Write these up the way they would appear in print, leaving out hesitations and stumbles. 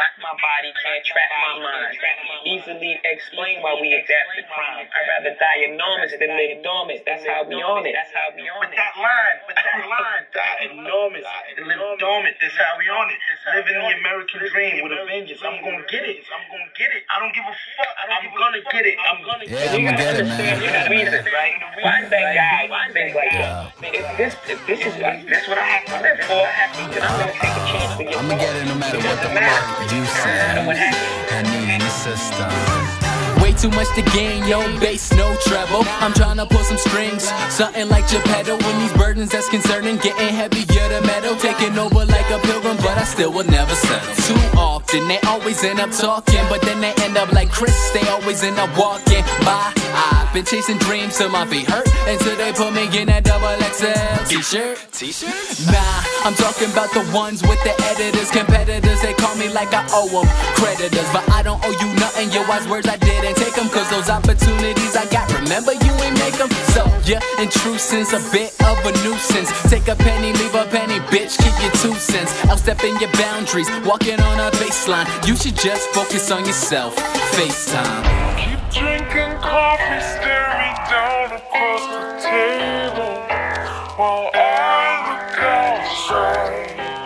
track my body, can't track my mind. Easily explain why we adapt to crime. I'd rather die enormous than live dormant. That's how we on it. With that line, die enormous and live dormant. That's how we on it. Living the American dream with a vengeance. I'm gonna get it. I don't give a fuck. I'm gonna get it. Yeah, I'm gonna get it, man. Reason, right? Why that guy things like that? If this is what I have to live for, I'm gonna take a chance to get I'm gonna get it no matter what the fuck you say. I need the system. Way too much to gain, yo, bass, no treble. I'm tryna pull some strings, something like Geppetto. When these burdens that's concerning, getting heavier the metal, taking over like a pilgrim, but I still will never settle. Too often, they always end up talking, but then they end up like Chris, they always end up walking by. I've been chasing dreams till my feet hurt, until they put me in that XXL t-shirt. Nah, I'm talking about the ones with the editors, competitors, they call me like I owe them creditors, but I don't owe you nothing, your wise words I didn't take them, cause those opportunities I got, remember you ain't make them. So yeah, intrusion's a bit of a nuisance. Take a penny, leave a penny, bitch, keep your 2 cents. Outstepping your boundaries, walking on a baseline. You should just focus on yourself, FaceTime. Keep drinking coffee, staring down across the table while I look outside.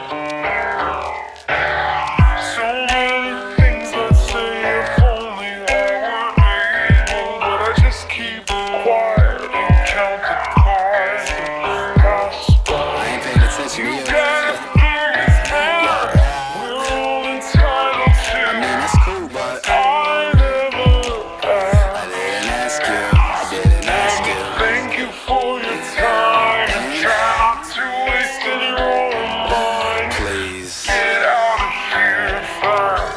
So many things that say if only I were able, but I just keep quiet and count the cards and pass by. I ain't paying attention to you. Gotta do this now. We're all entitled to. I mean, that's cool, but I never look back. I didn't ask you. Thank you for your time. Try not to waste any more of mine. Please. Get out of here fast.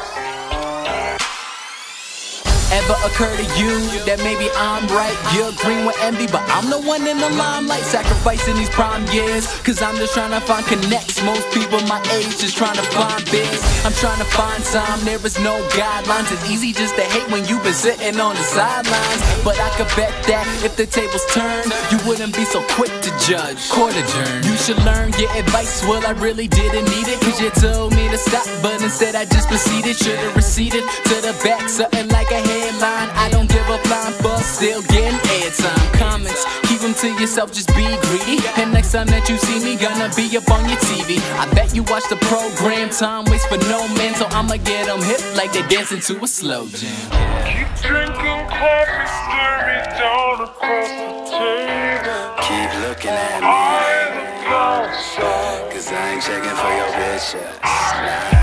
Ever occur to you that maybe I'm right? You're green with envy, but I'm the one in the limelight, sacrificing these prime years, cause I'm just trying to find connects. Most people my age just trying to find biz. I'm trying to find some, there is no guidelines. It's easy just to hate when you've been sitting on the sidelines, but I could bet that if the tables turned, you wouldn't be so quick to judge. Court adjourned. You should learn your advice, well I really didn't need it, cause you told me to stop, but instead I just proceeded. Should've receded to the back, something like a headline. I don't give a flying fuck, still getting airtime. Comments, keep them to yourself, just be greedy. And next time that you see me, gonna be up on your TV. I bet you watch the program, time waits for no man, so I'ma get them hip like they dancing to a slow jam. Keep drinking coffee, staring down across the table. Keep looking at me, I look outside. cause I ain't checking for your bitch ass.